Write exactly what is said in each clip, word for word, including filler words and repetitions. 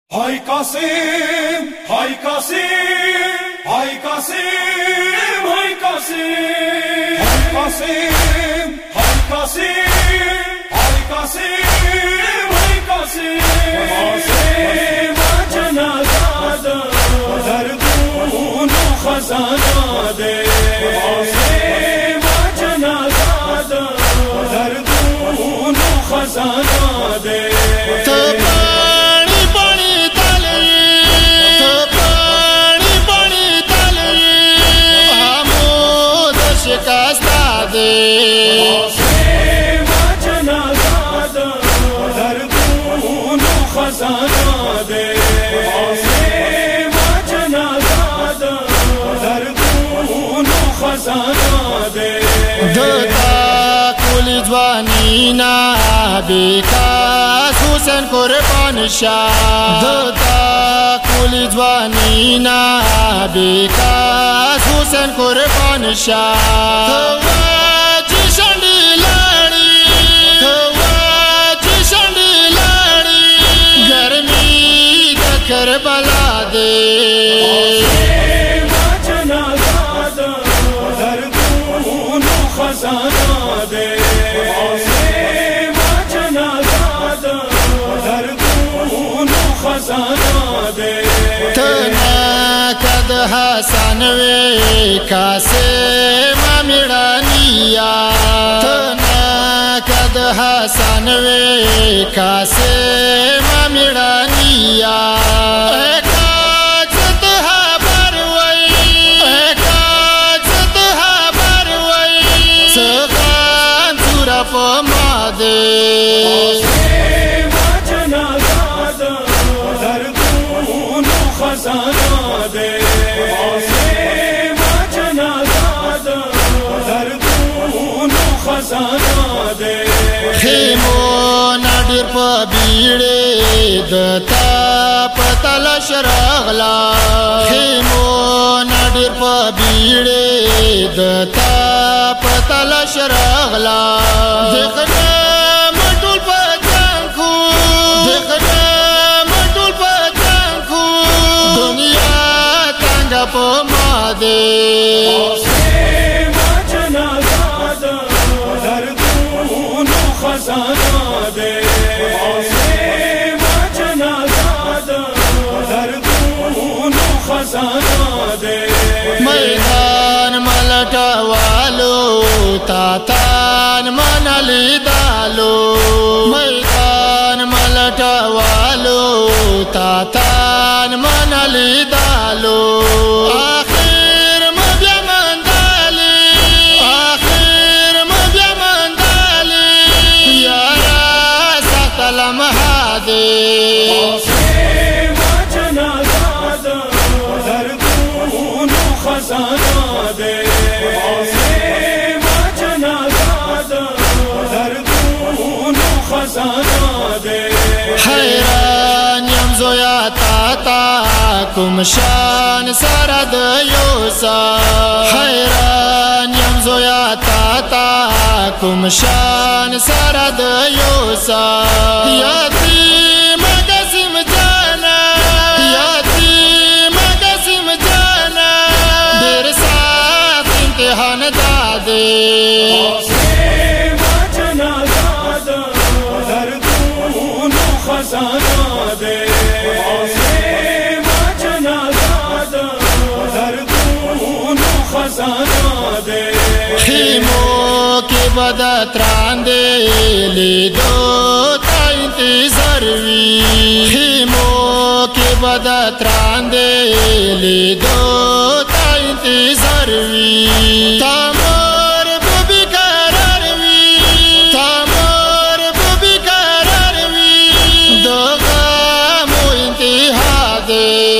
Hay Kasim, hay Kasim, hay Kasim, hay Kasim, hay Kasim, hay Kasim, hay Kasim, hay Kasim, Kasim janaza dardun khazana de, Kasim janaza dardun khazana de. जवानीना बेकास Hussain कुर्बान शाह दता कुल जवानीना बेकास हुसैन कुर्बान शाह थवाची शंडी लाड़ी थवाची शंडी लाड़ी गर्मी दकर बला दे हसन वे कासे मिड़ानिया कद हसन वे कासे मिड़ानिया काजत हा बरवई काजत हा बरवई सगान सुरप मादे खेमो नाडिर पबीड़े दता पतल शरगला खेमो नाडिर पबीड़े दता पतल शरगला देखना मटुल पजांखू देखना मटुल पजांखू दुनिया तंग पो मादे मैदान मलटा वालो तातान मनली दालो मैदान मलटा वालो तातान मनली दालो आखिर मब्या मंदाली आखिर मब्या मंदाली यारा सकलम हादे हैरान यम जोया ताता कुमशान सरद योसा हैरान यम जोया ताता कुमशान सरद योसा यतीम गसिम जाना यतीम गसिम जाना देर साथ इम्तिहान दादे खीमो के बदत्रान दे ले दो ता इंतज़ारवी खीमो के बदत्रान दे ले दो ता इंतज़ारवी तामर बुबी करारवी तामर बुबी करारवी दो गामो इंतहा दे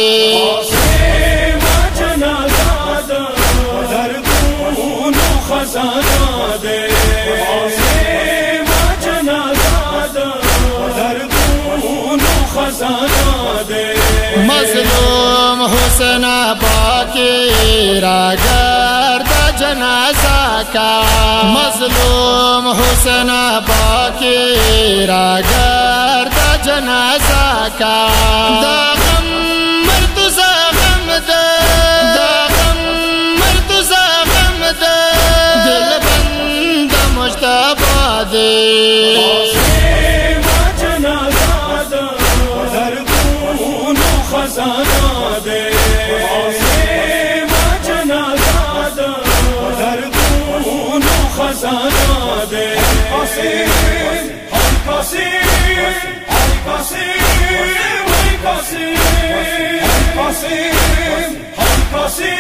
मज़लूम हुसैन बाके रागर दा जनाजा का मज़लूम हुसैन पाके रागर जनाजा का दागम मर्तुजा गम दे दागम मर्तुजा गम दे दिल बंद मुश्तबा दे खजाना दे खजाना दे कासिम हाय कासिम हाय कासिम हाय कासिम हाय कासिम हाय कासिम